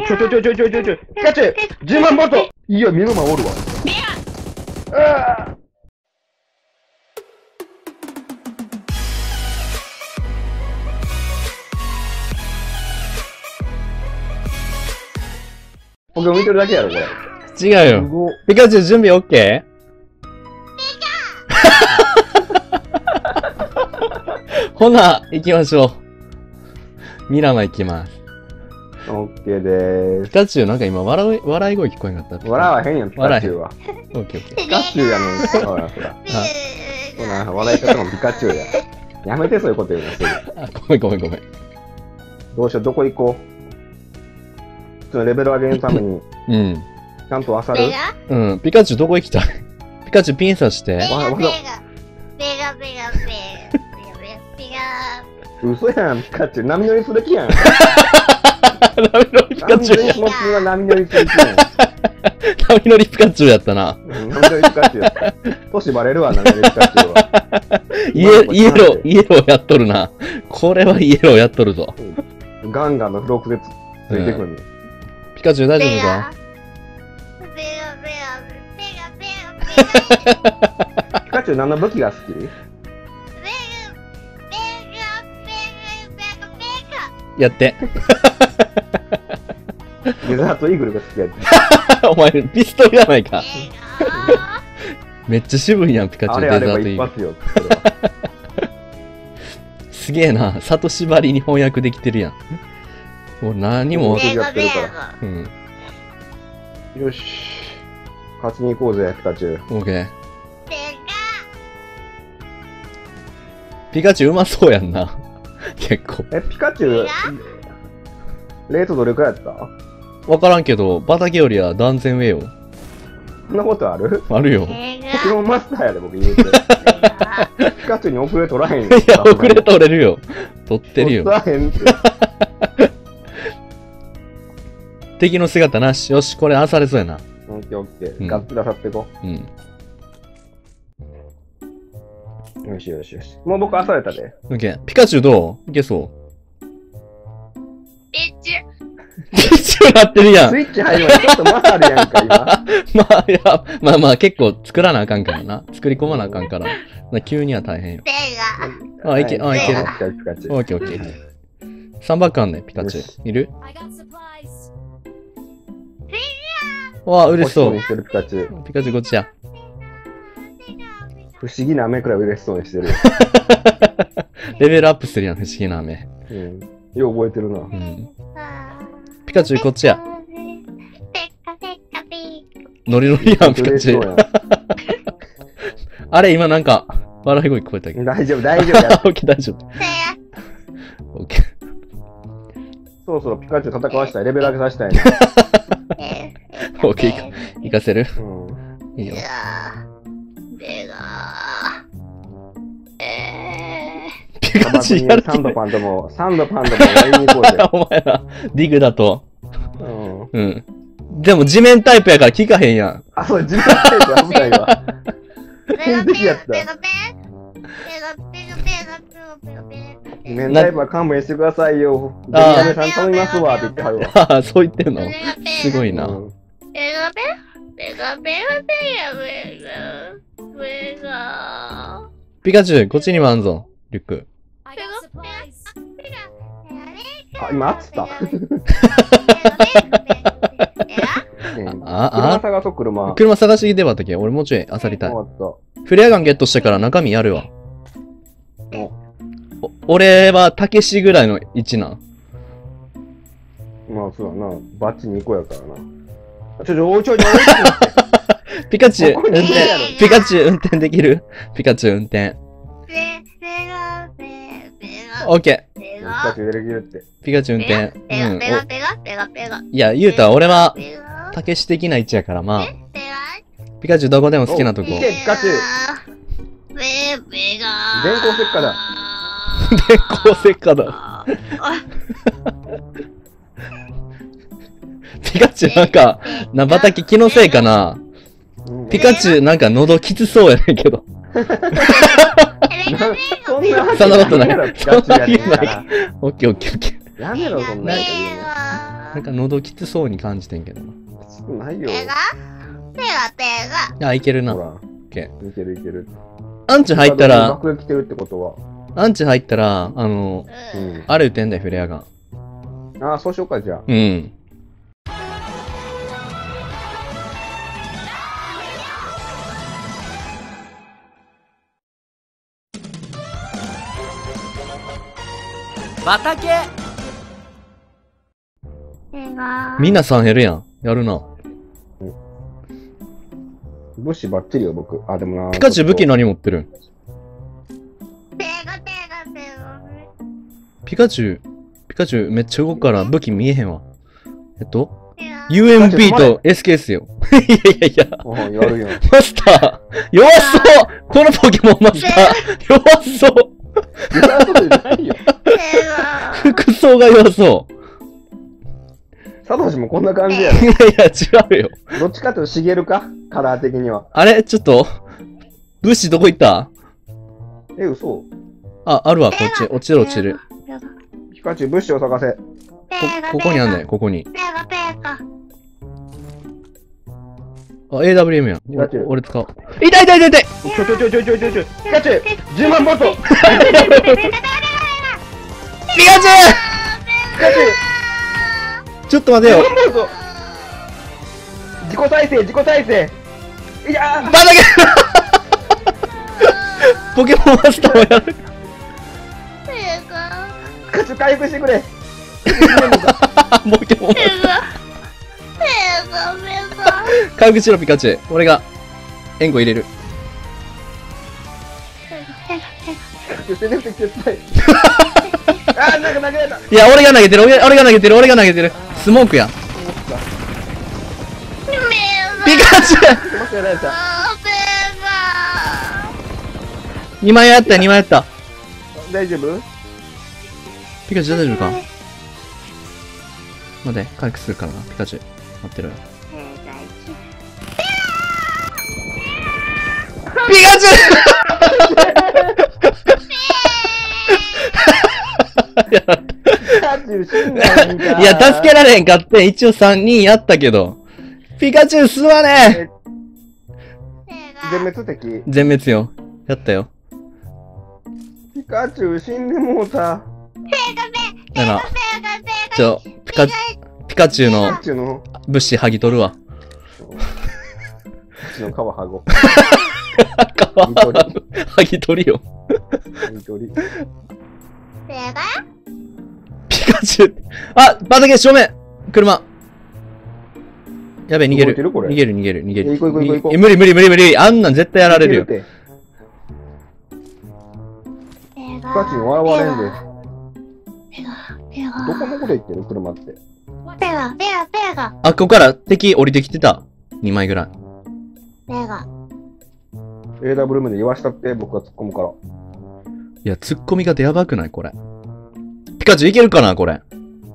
ちょ、ピカチュウ !10 万ボルトいや、目の前おるわ。僕見てるだけやろ、これ。 違うよ。ピカチュウ準備 OK？ ほな、行きましょう。ミラマ行きます。 オッケーでーす。 ピカチュウなんか今笑い声聞こえなかった。 笑わへんやん、ピカチュウは。 オッケーオッケー。 ピカチュウやねん。ほら、ほら。ほら、笑い方もピカチュウや。やめて、そういうこと言うの、すぐ。 あ、ごめん。 どうしよう、どこ行こう。ちょっとレベル上げるために、 うん。 ちゃんと漁る？ うん。ピカチュウどこ行きたい？ピカチュウピン刺して。 嘘やん、ピカチュウ。波乗りする気やん。 波乗りピカチュウ。 完全にその次は波乗りする気やん。 波乗りピカチュウやったな。 波乗りピカチュウやった。年バレるわ、波乗りピカチュウは。 イエローやっとるな。これはイエローやっとるぞ。 ガンガンの付録でついてくる。 ピカチュウ大丈夫か？ ピカチュウ何の武器が好き？ やって。 デザートイーグルが好きやつ。 お前、ピストルやないか。めっちゃ渋いやん、ピカチュウデザートイーグル。すげえな。里縛りに翻訳できてるやん。もう何も。 やってるから。 うん。 よし。勝ちに行こうぜ、ピカチュウ。 オッケー。ピカチュウうまそうやんな。結構。 ピカチュウ、レートどれくらいやった？ わからんけど、畑よりは断然上よ。 そんなことある？ あるよ。 ポケモンマスターやで、僕言うて。ピカチュウに遅れ取らへんよ。 いや、遅れ取れるよ。取ってるよ。 取らへんって。 敵の姿なし。よし、これあされそうやな。 オッケーオッケー。ガッツリ当たってこう。うん。 よし。もう僕あされたで。 オッケー。ピカチュウどういけそうピッチュウなってるやん。 スイッチ入るまでちょっとまだあるやんか、今。 まあ結構作らなあかんからな。作り込まなあかんから。急には大変よ。いける。オッケーオッケー。3バックあんねん、ピカチュウ。いる？わあ、嬉しそう。 ピカチュウピカチュウこっちや。 不思議な飴くらい嬉しそうにしてる。 レベルアップするやん、不思議な飴。 うん。よう覚えてるな。 ピカチュウこっちや。ノリノリやん、ピカチュウ。あれ、今なんか、笑い声聞こえたけど。 大丈夫。 オッケー、大丈夫。オッケー。 そろそろピカチュウ戦わしたい。レベル上げさせたいな。 オッケー、行かせる？いいよ。ピカチュウやる気サンドパンともやりに行こうぜ。 お前ら、ディグだと。 うん。 でも地面タイプやから効かへんやん。 あ、そう、地面タイプ危ないわ。天敵やった。地面タイプは勘弁してくださいよ。デニアメさん頼みますわって言ってはるわ。 ああ、そう言ってんの？すごいな。ピカチュウ、こっちにもあんぞ、リュック。 あ、今、あっつった。車探そう、車。 車探してきてばったっけ？俺もうちょい漁りたい。 フレアガンゲットしてから中身やるわ。俺はたけしぐらいの位置な。 まあ、そうだな。バッチに行こうやからな。ちょ、 ピカチュウ、運転。ピカチュウ運転できる？ピカチュウ運転。オッケー。 ピカチュウできるって。 ピカチュウ運転。いや、言うたら俺は、たけし的な位置やから、まあ。ピカチュウどこでも好きなとこ。 ピカチュウ。電光石火だ。 電光石火だ。ピカチュウなんか、畑気のせいかな。ピカチュウなんか喉きつそうやねんけど。そんなことない。そんなことない。オッケーオッケーオッケー。 やめろ、そんなこと言うの。 なんか喉きつそうに感じてんけどな。 きつくないよ。 あ、いけるな。 ほら。 オッケいけるいける。 ー。アンチ入ったら、 爆撃来てるってことは。 アンチ入ったら、あれ撃てんだよ、フレアガン。 ああ、そうしようか、じゃあ。 うん。 畑みんな3減るやん。やるな。 武士バッチリよ、僕。あ、でもな。 ピカチュウ武器何持ってるん？ピカチュウめっちゃ動くから武器見えへんわ。UMP と SKS よ。いやいやいや。 やるよ。 マスター弱そうこのポケモンマスター弱そう弱そうじゃないよ。 服装が弱そう。 サトシもこんな感じやろ。 いやいや、違うよ。 どっちかというとシゲルかカラー的には。 あれちょっと、武士どこ行った？ 嘘？ あ、あるわ、こっち。落ちる落ちる。 ピカチュウ武士を探せ。 ここにあんねん、ここに。あ、AWM やん。俺使おう。痛い痛い痛い痛い！ ちょ。ピカチュウ !10 万ボルトピカチュウ！ちょっと待てよ。 自己再生いやーバカげポケモンマスターもやる。 ピカチュウ回復してくれポケモンマスター回復しろピカチュウ。俺が援護入れる。 あー、なんか投げられた。 いや、俺が投げてる俺が投げてる。スモークや。ピカチュウ2枚やった2枚やった。 大丈夫？ ピカチュウ大丈夫か？待って、回復するからな、ピカチュウ。待ってろよ。ピカチュウいや、助けられへんかって、一応3人やったけど。ピカチュウすまね全滅敵。 全滅よ。やったよ。 ピカチュウ死んでもうた。 だから、ピカチュウの物資剥ぎ取るわ。 ピカチュウの皮剥ごう。 剥ぎ取りよ。ピカチュウ。あ、畑正面車。やべえ、逃げる。逃げる。 行こう。 無理。あんなん絶対やられるよ。 ピカチュウに笑われんで。どこのこと言ってる車って。 あ、ここから敵降りてきてた。2枚ぐらい。 AWM で言わしたって僕が突っ込むから。 いや、突っ込みがやばくないこれ。ピカチュウいけるかなこれ。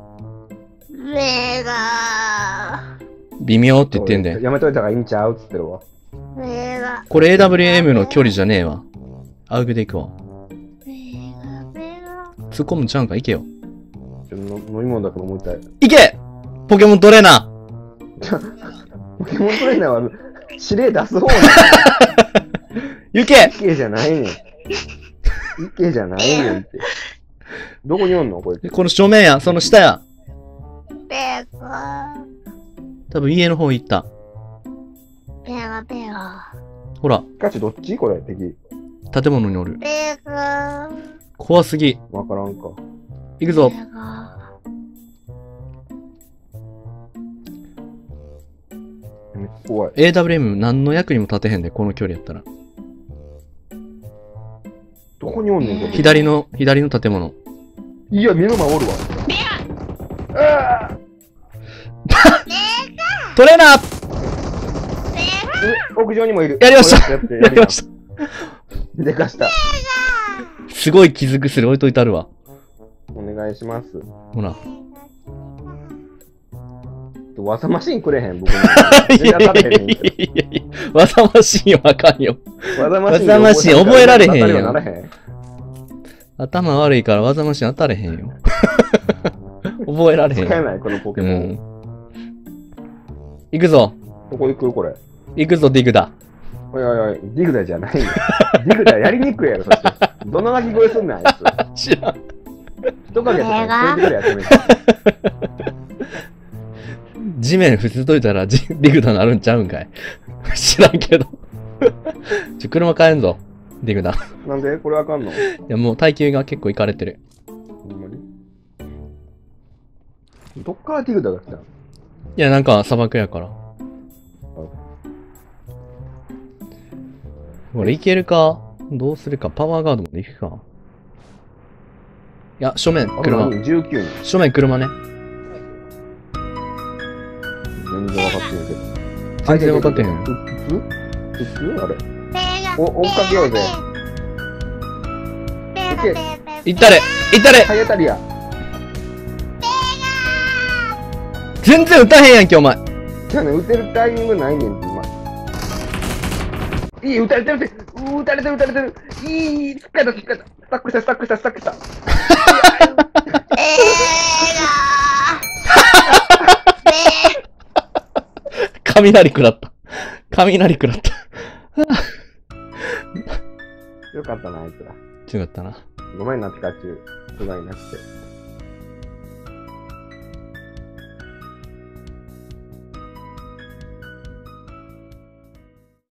微妙って言ってんで。 やめといた方がいいんちゃうっつってるわ。 これ AWM の距離じゃねえわ。アウグで行くわ。突っ込むんちゃうんか、行けよ。 飲み物だから思いたい。 行けポケモントレーナーポケモントレーナーは指令出す方なの。 行け池じゃないねん。池じゃないねんって。どこにおんのこれ。 この正面や、その下や。多分家の方行った。ほら。 ピカチュウどっちこれ敵。 建物におる。怖すぎ。 わからんか。 行くぞ。 めっちゃ怖い。 AWM 何の役にも立てへんで、この距離やったら。 どこにおんねんこれ。 左の建物。 いや、目の前おるわ。 トレーナー屋上にもいる。 やりました。 でかした。 すごい傷薬置いといてあるわ。 お願いします。 ほら。 技マシンくれへん、僕に。 技マシンはあかんよ。 技マシン覚えられへんよ。頭悪いから技マシン当たれへんよ。 覚えられへん。 使えない、このポケモン。 行くぞ。 どこ行くこれ。 行くぞ、ディグダ。 おいおいおい、ディグダじゃないよ。ディグダやりにくいやろ、そして。どんな鳴き声すんねん、あいつ。知らん。 人影とか聞こえてくれや、 地面伏せといたらディグダなるんちゃうんかい。知らんけど。車買えんぞ、ディグダ。 なんでこれあかんの？いや、もう耐久が結構いかれてる。 ほんまに？どっからディグダが来たの？ いや、なんか砂漠やから。これいけるか？どうするか？パワーガードまで行くか？いや、正面、車。 19人。 正面、車ね。 全然分かってんけど。 全然分かってへん。 普通あれ。追っかけようぜ。 いったれいったれハイアタリア。 全然撃たへんやんけ、お前。 じゃあね、撃てるタイミングないねんって、今。いい、撃たれてる撃たれてる。いい、スタックした。 雷食らった。 よかったな、あいつら。 違ったな。 ごめんな、ピカチュウ。不甲斐なくて。